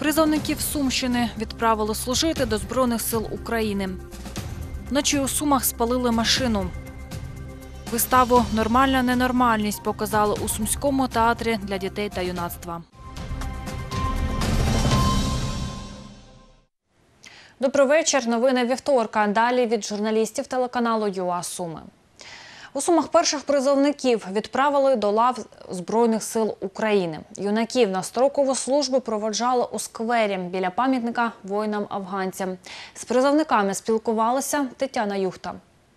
Призовників Сумщини відправили служити до Збройних сил України. Вночі у Сумах спалили машину. Виставу «Нормальна ненормальність» показали у Сумському театрі для дітей та юнацтва. Добрий вечір. Новини вівторка. Далі від журналістів телеканалу ЮА Суми. У Сумах перших призовників відправили до лав Збройних сил України. Юнаків на строкову службу проводжали у сквері біля пам'ятника воїнам-афганцям. З призовниками спілкувалася Тетяна Юхта.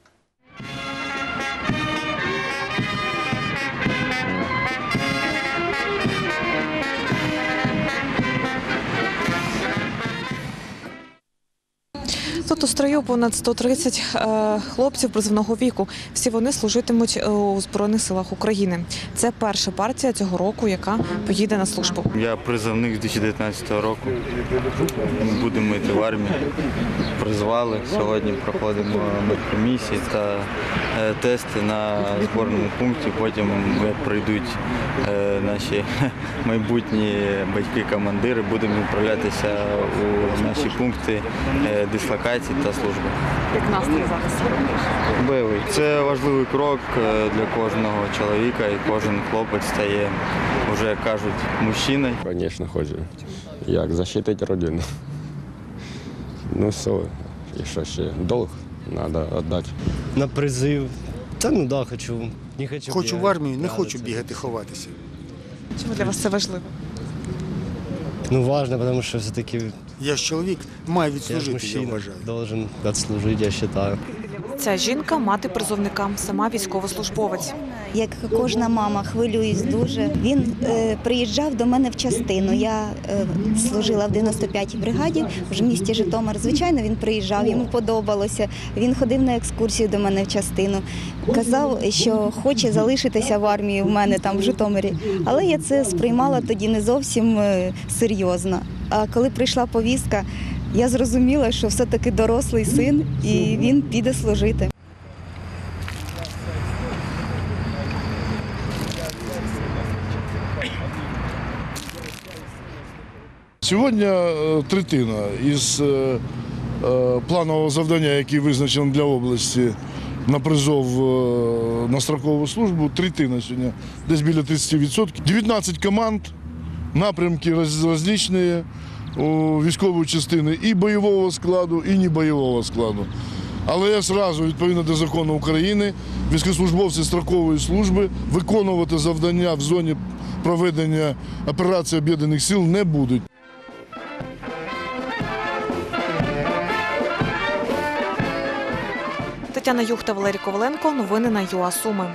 Тут у строю понад 130 хлопців призовного віку. Всі вони служитимуть у Збройних силах України. Це перша партія цього року, яка поїде на службу. Я призовник з 2019 року. Будемо йти в армію. Призвали. Сьогодні проходимо медкомісії та тести на зборному пункті. Потім, як прийдуть наші майбутні батьки-командири, будемо відправлятися у наші пункти дислокації та служби. Як настрій зараз? Бойовий. Це важливий крок для кожного чоловіка, і кожен хлопець стає, вже як кажуть, мужчиною. Звісно, хочу. Як захистити родину. Ну все, і що ще? Долг треба віддати. На призив. Та ну да, хочу. Не хочу. Хочу в армію, не хочу бігати, ховатися. Чому для вас це важливо? Ну важно, тому що все-таки Я ж чоловік, маю я відслужити, я мужчина, вважаю. должен відслужити, я вважаю. Ця жінка – мати призовника, сама військовослужбовець. Як кожна мама, хвилююсь дуже. Він приїжджав до мене в частину. Я служила в 95-й бригаді в місті Житомир. Звичайно, він приїжджав, йому подобалося. Він ходив на екскурсію до мене в частину. Казав, що хоче залишитися в армії в мене там в Житомирі. Але я це сприймала тоді не зовсім серйозно. А коли прийшла повістка, я зрозуміла, що все-таки дорослий син і він піде служити. Сьогодні третина із планового завдання, який визначений для області на призов на строкову службу, третина сьогодні, десь біля 30%. 19 команд, напрямки різні у військової частини і бойового складу, і небойового складу. Але одразу, відповідно до закону України, військовослужбовці строкової служби виконувати завдання в зоні проведення операції Об'єднаних сил не будуть. Тетяна Юхта, Валерій Коваленко. Новини на ЮА Суми.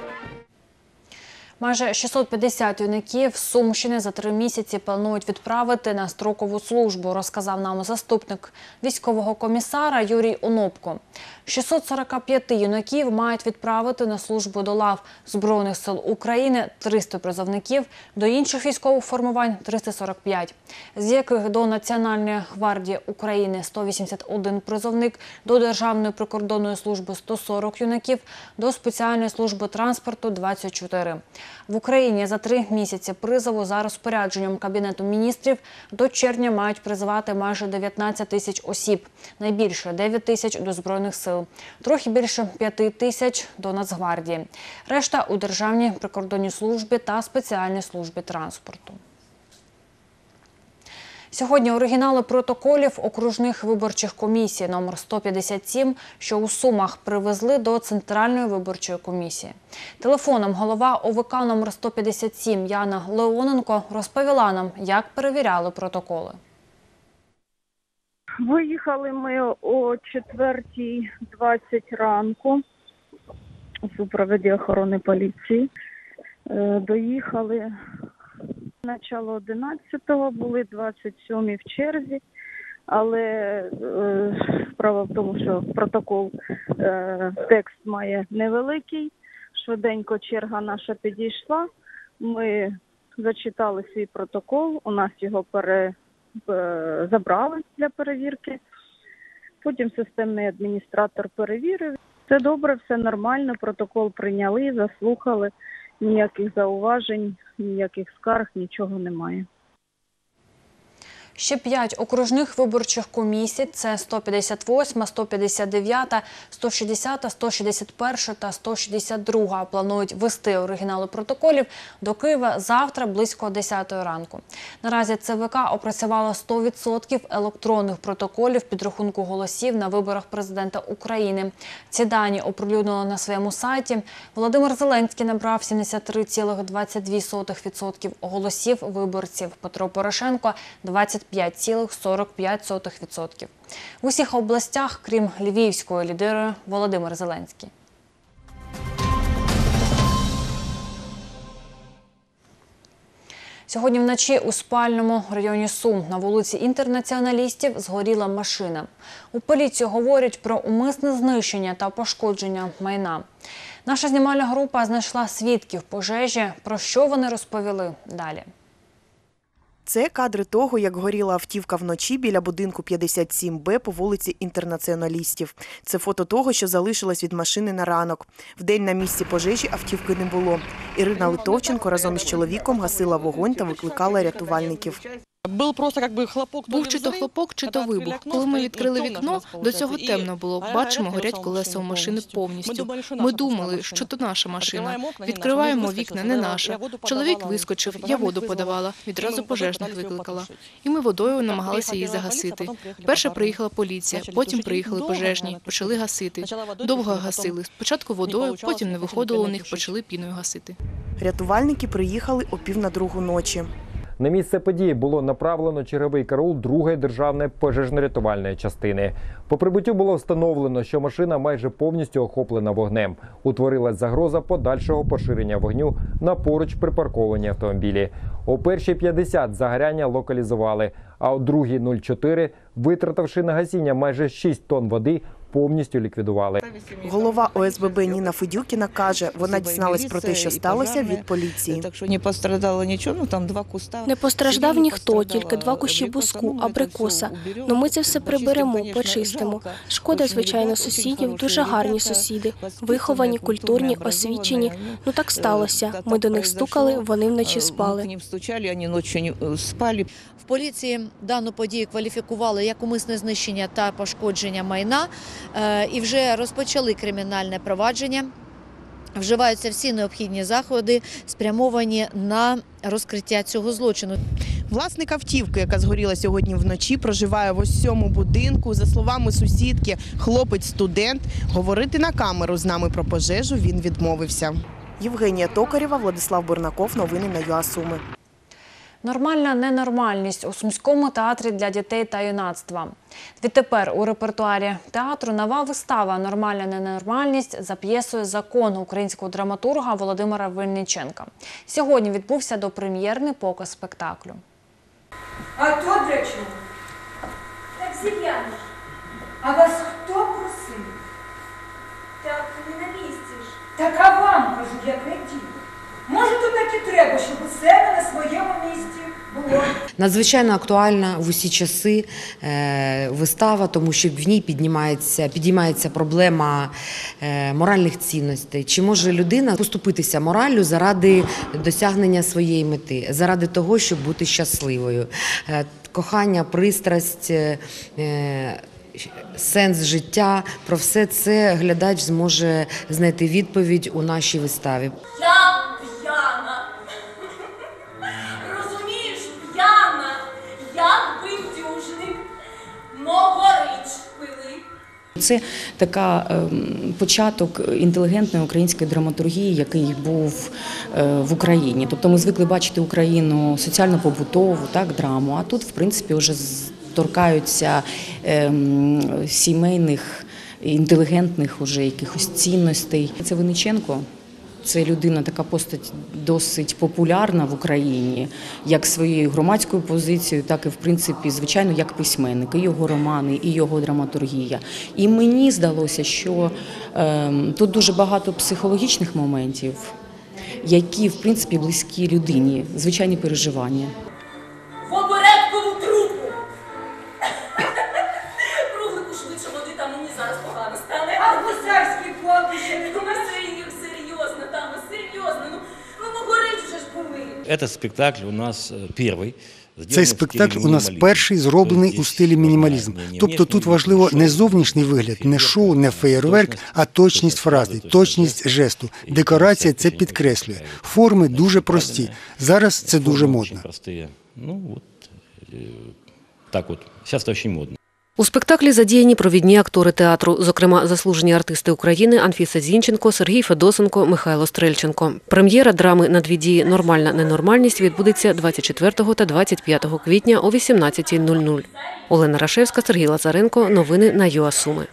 Майже 650 юнаків Сумщини за 3 місяці планують відправити на строкову службу, розказав нам заступник військового комісара Юрій Онопко. 645 юнаків мають відправити на службу до лав Збройних сил України, 300 призовників, до інших військових формувань – 345, з яких до Національної гвардії України – 181 призовник, до Державної прикордонної служби – 140 юнаків, до спеціальної служби транспорту – 24. В Україні за 3 місяці призову за розпорядженням Кабінету міністрів до червня мають призивати майже 19 тисяч осіб, найбільше – 9 тисяч до Збройних сил, трохи більше 5 тисяч до Нацгвардії, решта – у Державній прикордонній службі та спеціальній службі транспорту. Сьогодні оригінали протоколів окружних виборчих комісій номер 157, що у Сумах, привезли до Центральної виборчої комісії. Телефоном голова ОВК номер 157 Яна Леоненко розповіла нам, як перевіряли протоколи. Виїхали ми о 4:20 ранку у супроводі охорони поліції. Доїхали начало 11-го, були 27-й в черзі, але справа в тому, що протокол, текст має невеликий, швиденько черга наша підійшла, ми зачитали свій протокол, у нас його забрали для перевірки, потім системний адміністратор перевірив. Все добре, все нормально, протокол прийняли, заслухали, ніяких зауважень, ніяких скарг, нічого немає. Ще 5 окружних виборчих комісій – це 158, 159, 160, 161 та 162 – планують вести оригінали протоколів до Києва завтра близько 10 ранку. Наразі ЦВК опрацювала 100% електронних протоколів підрахунку голосів на виборах президента України. Ці дані оприлюднили на своєму сайті. Володимир Зеленський набрав 73,22% голосів виборців. Петро Порошенко – 25,45%. В усіх областях, крім Львівської, лідирує Володимир Зеленський. Сьогодні вночі у спальному районі Сум на вулиці Інтернаціоналістів згоріла машина. У поліції говорять про умисне знищення та пошкодження майна. Наша знімальна група знайшла свідків пожежі. Про що вони розповіли далі. Це кадри того, як горіла автівка вночі біля будинку 57Б по вулиці Інтернаціоналістів. Це фото того, що залишилось від машини на ранок. Вдень на місці пожежі автівки не було. Ірина Литовченко разом із чоловіком гасила вогонь та викликала рятувальників. Був чи то хлопок, чи то вибух. Коли ми відкрили вікно, до цього темно було. Бачимо, горять колеса у машини повністю. Ми думали, що то наша машина. Відкриваємо вікна, не наша. Чоловік вискочив, я воду подавала, відразу пожежних викликала. І ми водою намагалися її загасити. Перше приїхала поліція, потім приїхали пожежні, почали гасити. Довго гасили. Спочатку водою, потім не виходило у них, почали піною гасити. Рятувальники приїхали о 1:45 ночі. На місце події було направлено черговий караул 2-ї державної пожежно-рятувальної частини. По прибуттю було встановлено, що машина майже повністю охоплена вогнем. Утворилась загроза подальшого поширення вогню на поруч припарковані автомобілі. О 1:50 загоряння локалізували, а о 2:04, витративши на гасіння майже 6 тонн води, повністю ліквідували. Голова ОСББ Ніна Федюкіна каже, вона дізналась про те, що сталося, від поліції. Не постраждав ніхто, тільки 2 кущі буску, абрикоса. Ну ми це все приберемо, почистимо. Шкода, звичайно, сусідів, дуже гарні сусіди. Виховані, культурні, освічені. Ну так сталося. Ми до них стукали, вони вночі спали. В поліції дану подію кваліфікували як умисне знищення та пошкодження майна і вже розпочали кримінальне провадження. Вживаються всі необхідні заходи, спрямовані на розкриття цього злочину. Власник автівки, яка згоріла сьогодні вночі, проживає в ось цьому будинку. За словами сусідки, хлопець-студент. Говорити на камеру з нами про пожежу він відмовився. Євгенія Токарєва, Владислав Бурнаков. Новини на ЮА Суми. Нормальна ненормальність у Сумському театрі для дітей та юнацтва. Відтепер у репертуарі театру нова вистава «Нормальна ненормальність» за п'єсою «Закон» українського драматурга Володимира Винниченка. Сьогодні відбувся допрем'єрний показ спектаклю. А то для чого? Так зів'яно. А вас хто просив? Так не на місці ж. Так а вам, кажу, як не ті. Може, то так і треба, щоб усе на своєму місці було. Надзвичайно актуальна в усі часи вистава, тому що в ній підіймається проблема моральних цінностей. Чи може людина поступитися мораллю заради досягнення своєї мети, заради того, щоб бути щасливою? Кохання, пристрасть, сенс життя – про все це глядач зможе знайти відповідь у нашій виставі. Це початок інтелігентної української драматургії, який був в Україні. Тобто ми звикли бачити Україну соціально-побутову, драму, а тут, в принципі, вже торкаються сімейних, інтелігентних уже якихось цінностей. Це Винниченко. Це людина, така постать досить популярна в Україні, як своєю громадською позицією, так і, в принципі, звичайно, як письменник, і його романи, і його драматургія. І мені здалося, що тут дуже багато психологічних моментів, які, в принципі, близькі людині, звичайні переживання. В обередкову трупу! Круглику швидше води, там мені зараз погано стане. А в гусарській кладбище не думаю. Серьезно, ну горить уже ж були. Этот спектакль у нас первый Цей спектакль у нас перший зроблений у стилі мінімалізм. Тобто тут важливо не зовнішній вигляд, не шоу, не феєрверк, а точність фрази, точність жесту. Декорація це підкреслює. Форми дуже прості. Зараз це дуже модно. Так от, зараз це дуже модно. У спектаклі задіяні провідні актори театру, зокрема заслужені артисти України Анфіса Зінченко, Сергій Федосенко, Михайло Стрельченко. Прем'єра драми на дві дії «Нормальна ненормальність» відбудеться 24 та 25 квітня о 18:00. Олена Рашевська, Сергій Лазаренко. Новини на ЮА Суми.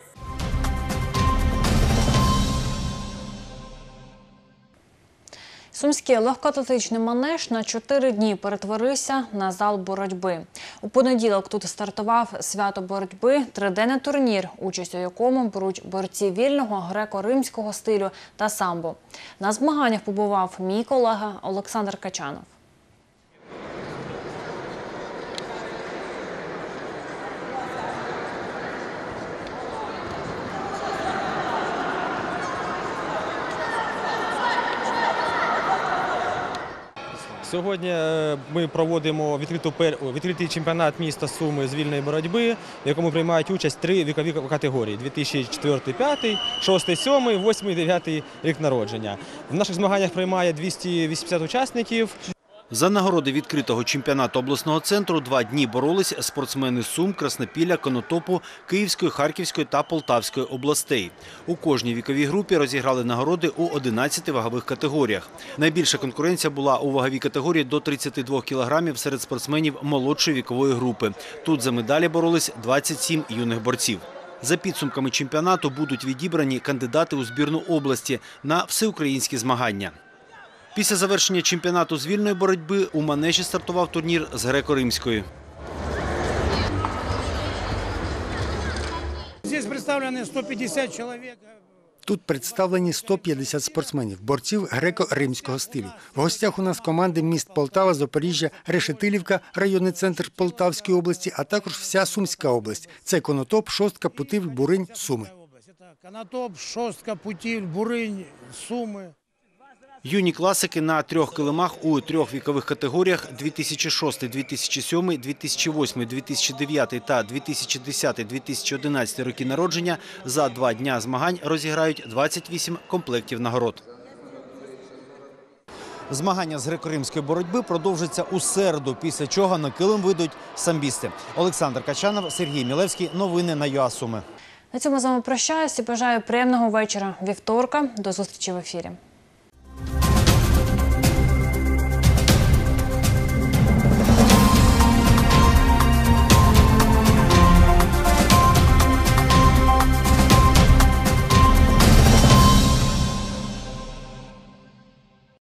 Сумський легкоатлетичний манеж на 4 дні перетворився на зал боротьби. У понеділок тут стартував свято боротьби, триденний турнір, участь у якому беруть борці вільного, греко-римського стилю та самбо. На змаганнях побував мій колега Олександр Качанов. Сьогодні ми проводимо відкритий чемпіонат міста Суми з вільної боротьби, в якому приймають участь 3 вікові категорії – 2004-2005, 6-7, 8-9 рік народження. В наших змаганнях приймає 280 учасників. За нагороди відкритого чемпіонату обласного центру 2 дні боролись спортсмени з Сум, Краснопілля, Конотопу, Київської, Харківської та Полтавської областей. У кожній віковій групі розіграли нагороди у 11 вагових категоріях. Найбільша конкуренція була у ваговій категорії до 32 кілограмів серед спортсменів молодшої вікової групи. Тут за медалі боролись 27 юних борців. За підсумками чемпіонату будуть відібрані кандидати у збірну області на всеукраїнські змагання. Після завершення чемпіонату з вільної боротьби у манежі стартував турнір з греко-римської. Тут представлені 150 чоловік. Тут представлені 150 спортсменів, борців греко-римського стилю. В гостях у нас команди міст Полтава, Запоріжжя, Решетилівка, районний центр Полтавської області, а також вся Сумська область. Це Конотоп, Шостка, Путивль, Буринь, Суми. Конотоп, Шостка, Путивль, Буринь, Суми. Юні класики на 3 килимах у 3 вікових категоріях 2006, 2007, 2008, 2009 та 2010-2011 роки народження за 2 дня змагань розіграють 28 комплектів нагород. Змагання з греко-римської боротьби продовжаться у середу, після чого на килим вийдуть самбісти. Олександр Качанов, Сергій Мілевський. Новини на ЮА Суми. На цьому з вами прощаюсь і бажаю приємного вечора вівторка. До зустрічі в ефірі.